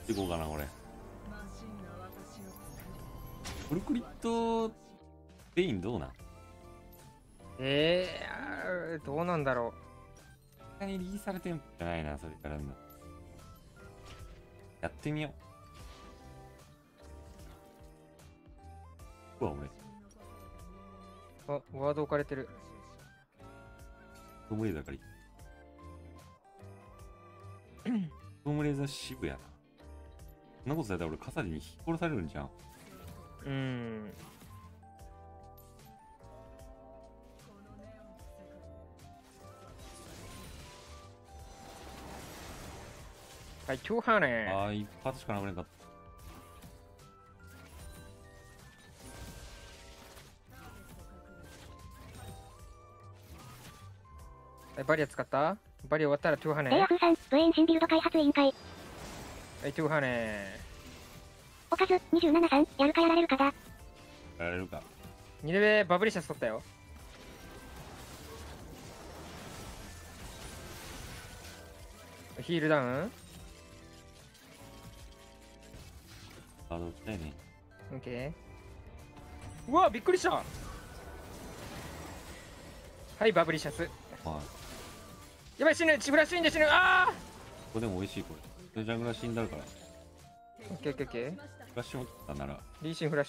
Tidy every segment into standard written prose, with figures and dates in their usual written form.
いこうかな、これ。フルクリット、ベインどうなん？ どうなんだろ一回リリースされてんじゃないな、それからの。やってみよう。うわ、俺。 う。あ、ワード置かれてる。 トームレーザーからトームレーザー渋やな。そんなことされたら俺、カサディに引き殺されるんじゃん。 はい、今日はね。 ああ、一発しか殴れんかった。 はい、バリア使った？バリア終わったらトゥーハネ。 レイヤフーさん、ブエイン新ビルド開発委員会。 はい、トゥーハネ。 おかず、27さん、やるかやられるかだ。 やられるか。 2レベルバブリシャス取ったよ。ヒールダウン。 ガード打ちたいね。 オッケー。うわ、びっくりした。はい、バブリシャス。 まあ、 やばい、死ぬ。チブラシーンで死ぬ。ああ。 ここでも美味しい、これ。ジャングラー死んだるから。 オッケーオッケーオッケー。 フラッシュ持ったなら。 リーシンフラッシ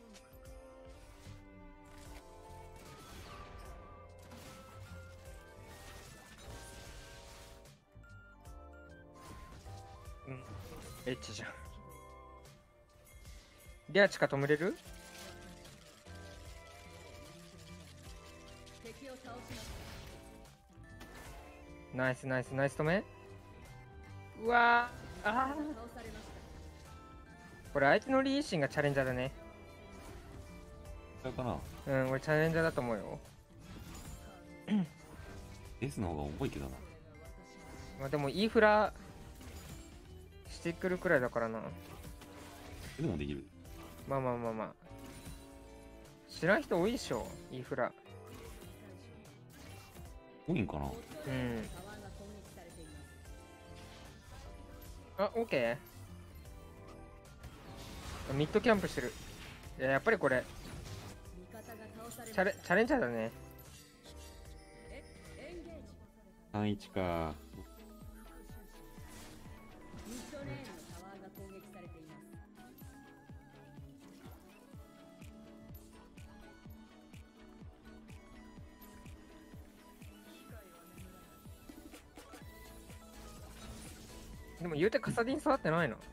ュ。エッチじゃん。リアチカ止めれる？ナイスナイスナイス止め。うわー、あー、これ相手のリーシンがチャレンジャーだね。 これかな。 うん、俺チャレンジャーだと思うよ。 エースの方が重いけどな。 まあでもインフラしてくるくらいだからな。 でもできる。 まあまあまあまあ。知らん人多いでしょ、インフラ。 多いんかな。 うん。あ、オッケー。ミッドキャンプしてる。いや、やっぱりこれチャレンジャーだね。 3-1か。 でも言うてカサディン触ってないな。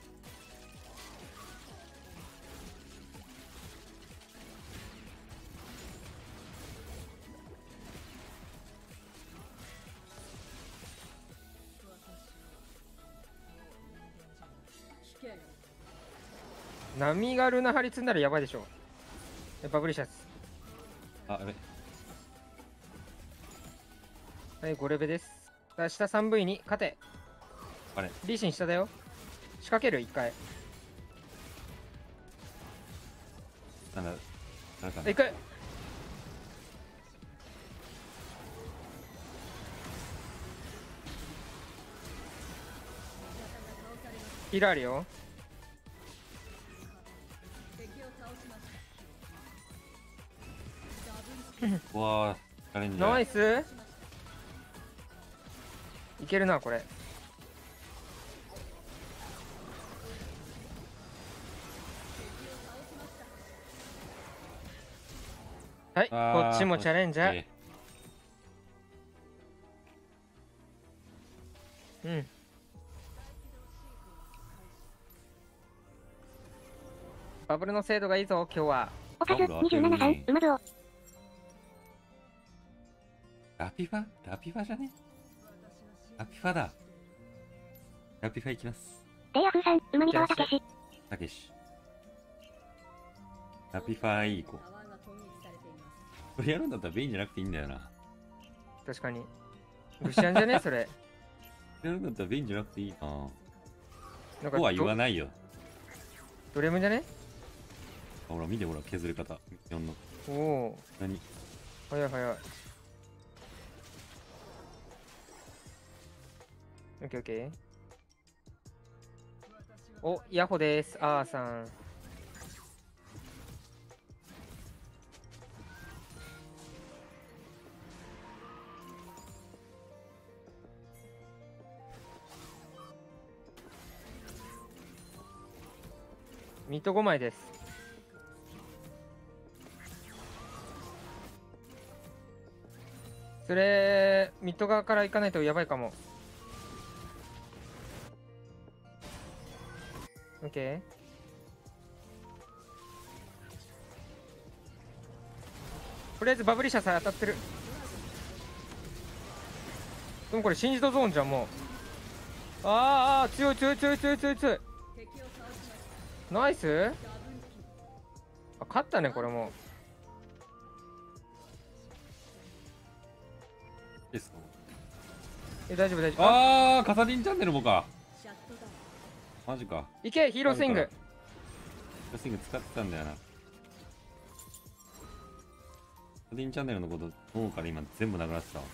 波がルナ張り積んだらやばいでしょ。バブリシャツ。 あ、やべ。 はい、5レベです。下 3V に勝て。 あれ。 リーシン下だよ。仕掛ける、1回。 なんだ、誰かな。 行く。ヒールあるよ。 うわー、チャレンジャー。 ナイス。いけるな、これ。はい、こっちもチャレンジャー。うん。バブルの精度がいいぞ、今日は。 おかず、27さん、馬部を。 ラピファじゃね？ラピファだ。ラピファいきます。 レイヤフーさん、馬見川たけし。 たけし。ラピファいい子。これやるんだったらベインじゃなくていいんだよな。 確かに。ルシアンじゃねそれ。 やるんだったらベインじゃなくていいな。 なんとは言わないよ。 ドレムじゃね？ ほら、見てほら、削り方。4の。 おお。 何？ 早い早い。オッケーオッケー。 お、ヤホです。あーさん。ミッド5枚です。それ、ミッド側から行かないとやばいかも。オッケー。とりあえずバブリシャさえ当たってる。でもこれシンジドゾーンじゃん、もう。あーあー、強い強い強い強い強い強い。ナイス。あ、勝ったね、これもですか。 う。大丈夫大丈夫。 ああ、カサディンチャンネルもか。マジか。 いけ、ヒーロースイング。 ヒーロースイング使ってたんだよな。カサディンチャンネルのこと脳から今全部なくなってたわ。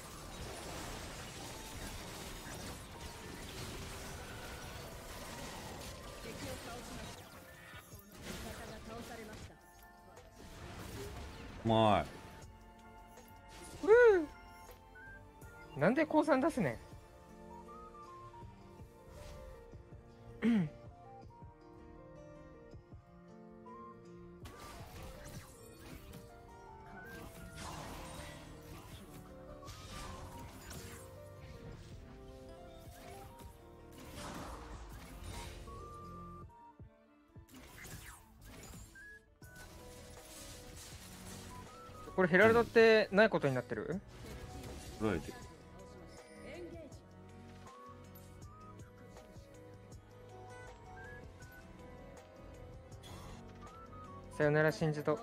うまなんで降参出すねん。これヘラルドってないことになってる？ い。取られてる。 さよなら、シンジド。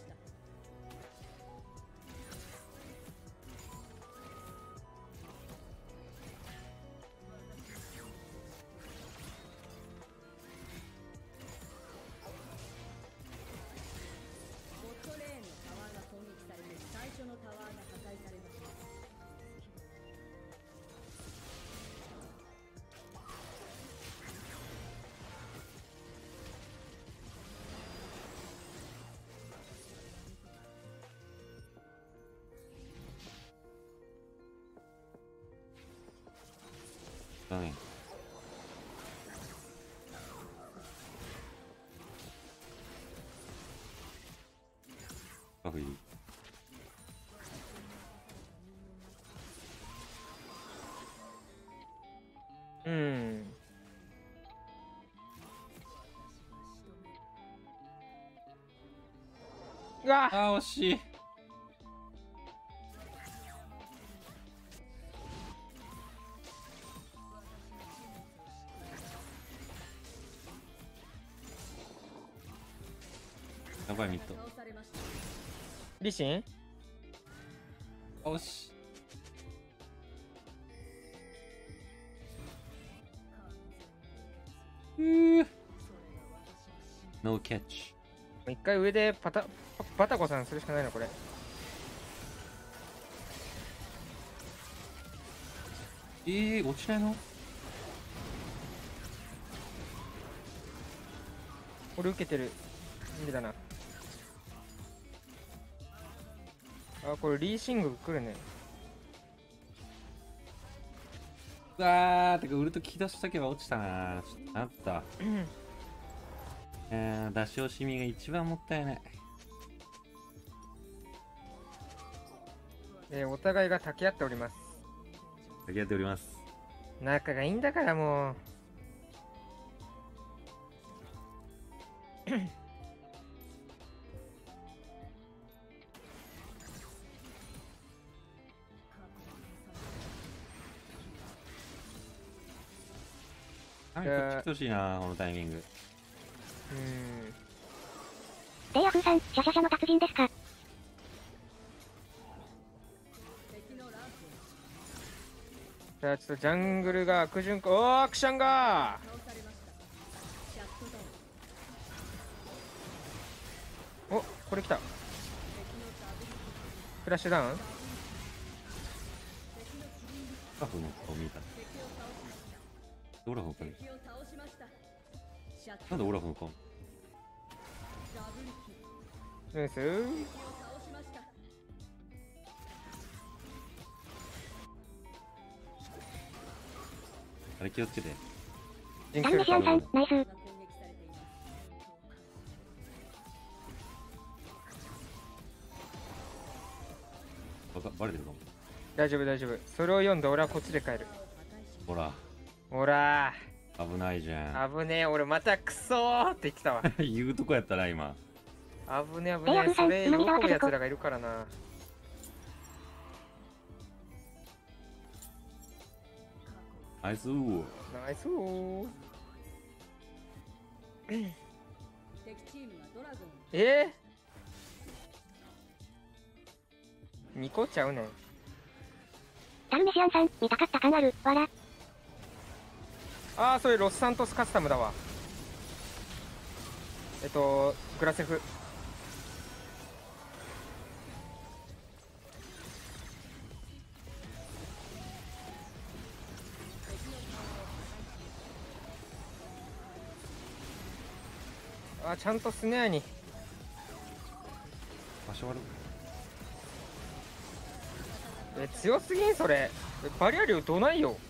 だね。バフいい。 うん。うわあー惜しい。やばいミッド。 リシン。 惜しい。ノーキャッチ。 一回上でバタコさんするしかないのこれ。 落ちないの？ 俺受けてる。無理だな。あ、これリーシング来るね。 うわー、てかウルト聞き出しとけば落ちたな。ちょっとあった。出し惜しみが一番もったいない。 お互いが竹合っております。 ありがとうございます。 仲がいいんだからもう。 こっち来てほしいな、このタイミング。 レイヤフーさん、シャシャシャの達人ですか？ じゃあちょっとジャングルが悪循環。おー、アクションがお、これ来た。フラッシュダウン。 オラフの顔見た。オラフの顔。 なんでオラフの顔ナイス。 あれ気をつけて。 ジンダルメシアンさん、ナイス。 バレてるかも。 大丈夫大丈夫。それを読んで俺はこっちで帰る。 ほら、 ほら危ないじゃん。 危ねえ、俺またクソーって言ってたわ。 言うとこやったな、今。 危ねえ危ねえ、それ喜ぶやつらがいるからな。 ナイスー。 ナイスー。2個ちゃうねん。 ダルメシアンさん、見たかった感ある、わら。 ああ、それロスサントスカスタムだわ。グラセフ。あー、ちゃんとスネアに。 場所悪い。 強すぎんそれ。バリア量どないよ。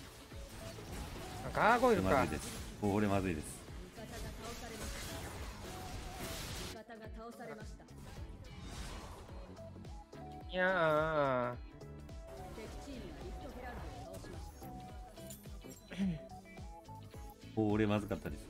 ガーゴイルか。 まずいです。俺まずいです。 いや俺まずかったです。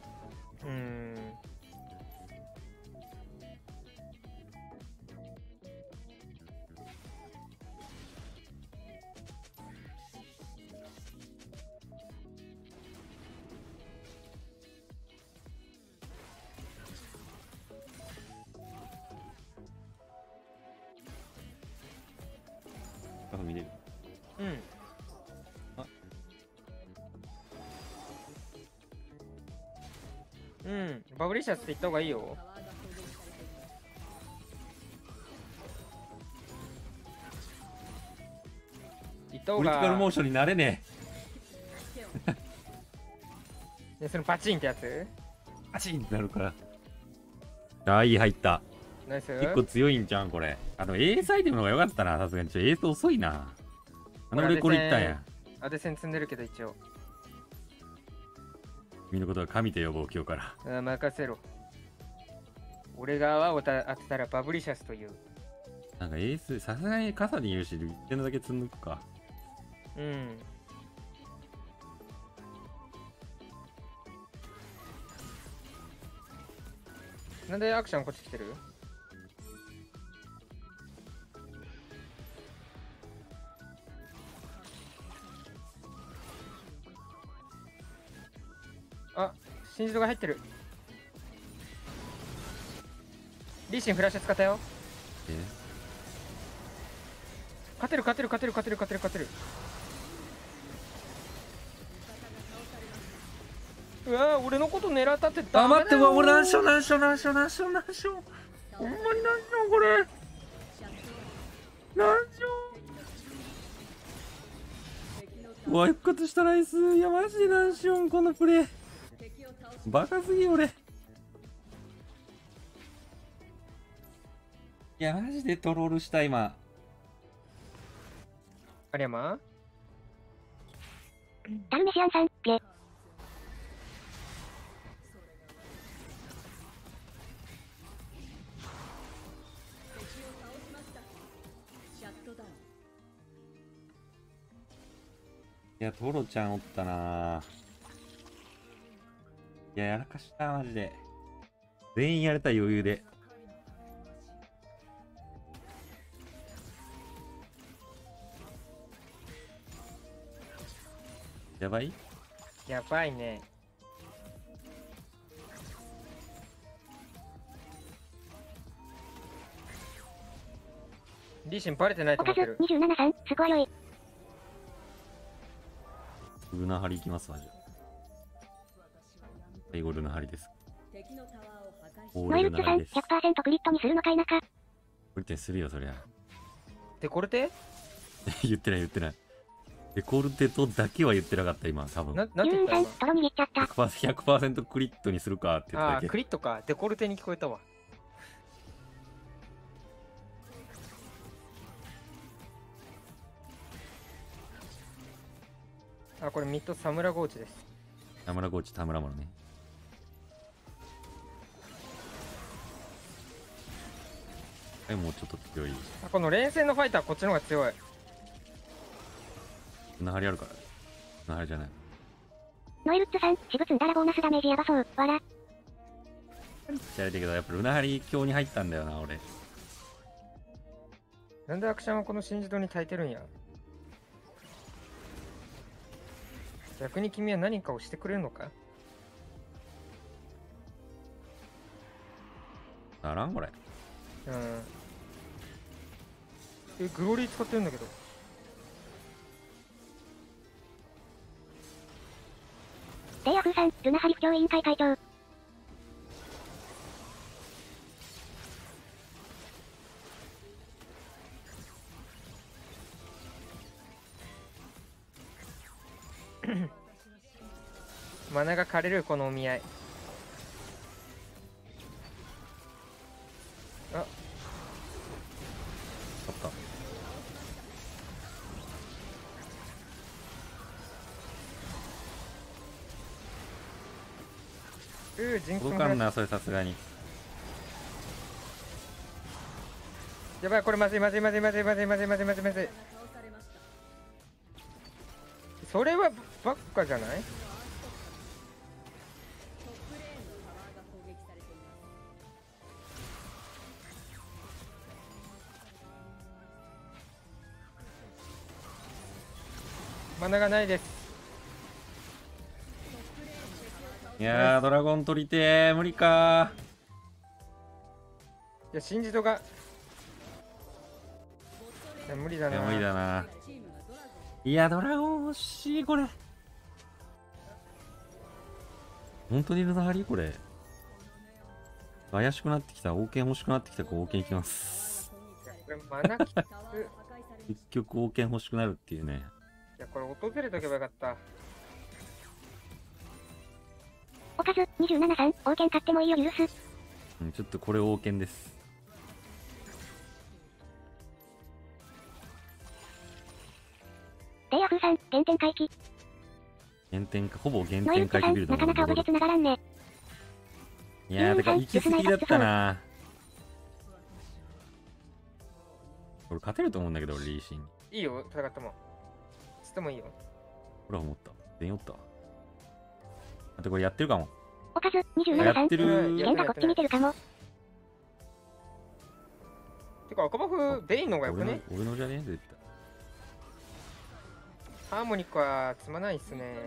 見れる。 バブリシャスって言った方がいいよ。言った方クリティカルモが。 ーションになれねで、そのパチンってやつ。 え。パチンってなるから。ああ、いい入った。 ナイス。 結構強いんじゃん、これ。エースアイテムの方が良かったな、さすがに。エース遅いな。俺これ言ったんや。 アデセン積んでるけど一応。 君のことは神と呼ぼう、今日から。 任せろ。俺が泡を当てたらバブリシャスという。 なんかエース、さすがに傘に言うし、一点だけ積んどくか。 なんでアクションこっち来てる？あ、新人が入ってる。リーシンフラッシュ使ったよ。勝てる勝てる勝てる勝てる勝てる勝てる。うわー、俺のこと狙ったってダメだよ。 待って、俺何しょ何しょ何しょ何しょ何しょ。ほんまに何しょこれ。何しょ。うわ、復活したライス。いや、マジで何しよん、このプレイ。バカすぎ俺。いや、マジでトロールした今。 ありゃまダルメシアンさん、ゲ。 いや、トロちゃんおったな。いや、やらかしたマジで。全員やれた余裕で。やばい？ やばいね。リーシンバレてないとおかず思ってる。 27さん、すごいよい。 ルナハリ行きますわ、じゃあ。最後ルナハリです。 ノエルッツさん、100% クリットにするのかいなか。 クリットにするよ、そりゃ。 デコルテ？ 言ってない言ってない。 デコルテとだけは言ってなかった今多分。 なんて言ったユーンさん、トロ握っちゃった。 100% クリットにするかって言ったああ、 だけ。 クリットか。デコルテに聞こえたわ。あ、これミッドサムラゴーチです。 田村コーチ田村村ね。はい、もうちょっと強い。 あ、この連戦のファイターこっちの方が強い。 なはりあるから。なはりじゃない。 ノエルッツさん、私物んだらボーナスダメージやばそう。わら。 じゃあだけどやっぱルナハリ教に入ったんだよな俺。 なんでアクションはこの新自動に耐えてるんや。逆に君は何かをしてくれるのか。 ならんこれ。 うん。グロリー使ってるんだけど。 レイアフーさん、ルナハリ不調委員会会長。 マナが枯れるこのお見合い。あ、 あった。 ジンクス届かんなそれさすがに。 やばい、これまずいまずいまずいまずいまずいまずいまずいまずいまずい。それはばっかじゃない？マナがないです。 いやードラゴン取りてー無理かいや、新自動が。いや、無理だー。いやな。 無理だな。いやドラゴン欲しいこれ。本当にルナハリこれ。怪しくなってきた。王権欲しくなってきたから王権いきます。 これマナきつ。 結局王権欲しくなるっていうね。 いや、これ訪れとけばよかった。 おかず、27さん、王権買ってもいいよ許す。 うん、ちょっとこれ王権です。 レイアフーさん、原点回帰。 原点かほぼ原ノエル点ッツさん、 回帰ビルドのなかなかオブジェ繋がらんね。 いやーだから行き過ぎだったな。これ勝てると思うんだけど俺リーシンに。 いいよ、戦っても。つってもいいよ。 ほら思った。全員おったわ。あとこれやってるかも。 おかず、27さん、 やってるケンタこっち見てるかも。 てか、赤バフ、ベインの方がよくね。 俺のじゃね絶ハーモニックは積まないっすね。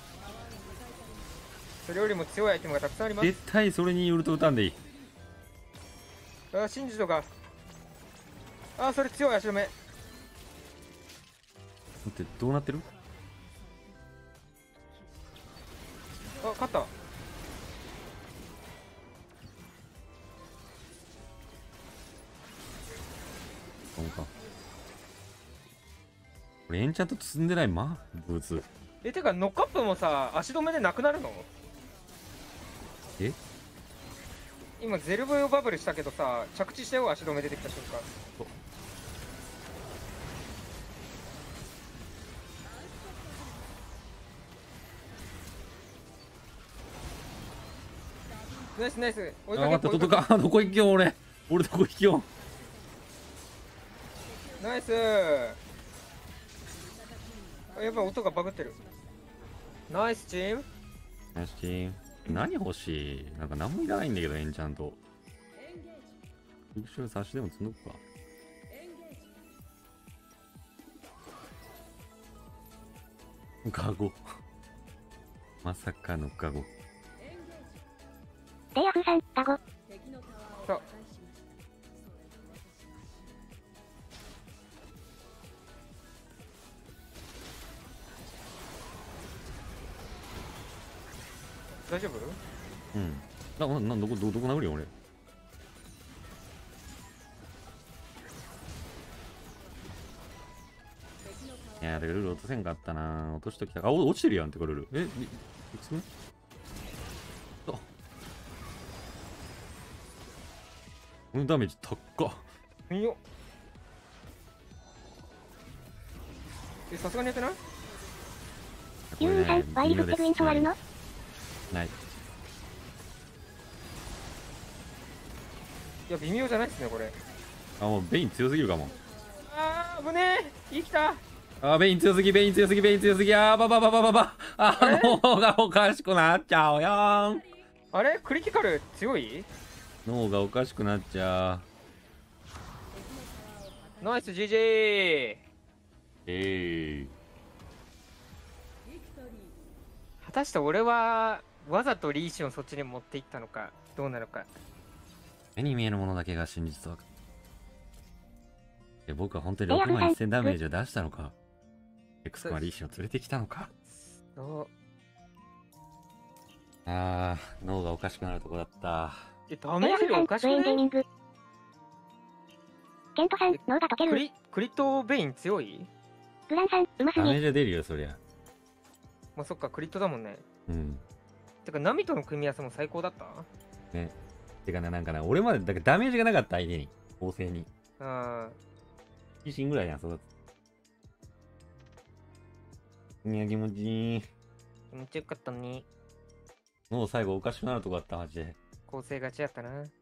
それよりも強いアイテムがたくさんありま対。 す。 絶対それにウルト打たんでいい。 あ、シンジとか。あ、それ強い足止め。 待ってどうなってる？ あ、勝った。 そうか。これエンチャント積んでないブーツ。 てか、ノックアップもさ、足止めでなくなるの？ え？ 今、ゼルブヨバブルしたけどさ、着地したよ、足止め出てきた瞬間。ナイスナイス。追いあ、待って、 かけ追いか届かん。どこ行きよん、俺。俺どこ行きよん。 けナイス。あ、やばい、音がバグってる。ナイスチーム。 よし、何欲しい？なんか何もいらないんだけど、エンチャント。復讐差しでも積んどくか。カゴ。まさかのカゴ。 レイアフーさん、カゴ。 さあ、大丈夫？ うん。どこ殴るよ、俺。いやや、ルール落とせんかったな。落としときた。あ、落ちてるやんってこれルール。いくつ目あ、このダメージ高っ。 見よ。さすがにやってない？ ユーンさん、ワイルドってグイントあるの？ ない。 いや、微妙じゃないっすね、これ。 あ、もうベイン強すぎるかも。 あー、危ねえ。生きた。 あ、ベイン強すぎ、ベイン強すぎ、ベイン強すぎ。あー、ばばばばばば。あー、脳がおかしくなっちゃうよーん。 あれクリティカル強い？ 脳がおかしくなっちゃう。 ナイス GG。果たして俺はわざとリーションをそっちに持っていったのかどうなのか。 目に見えるものだけが真実と分かる。僕は本当に6万1000ダメージを出したのか。X 君はリーションを連れてきたのか。あー、脳がおかしくなるとこだった。 ダメージ量おかしくね？ ケントさん、脳が溶ける。 クリットベイン強い？ グランさん、うますぎ。 ダメージは出るよ、そりゃ。 まあ、そっか、クリットだもんね。 うん。 てか、ナミとの組み合わせも最高だった？ ね。てかな、なんかな、俺までだからダメージがなかった、相手に。構成に。自信ぐらいやん、そうだった。いや、気持ちいい。 気持ちよかったね。 脳最後おかしくなるとこだった、マジで。 構成勝ちやったな。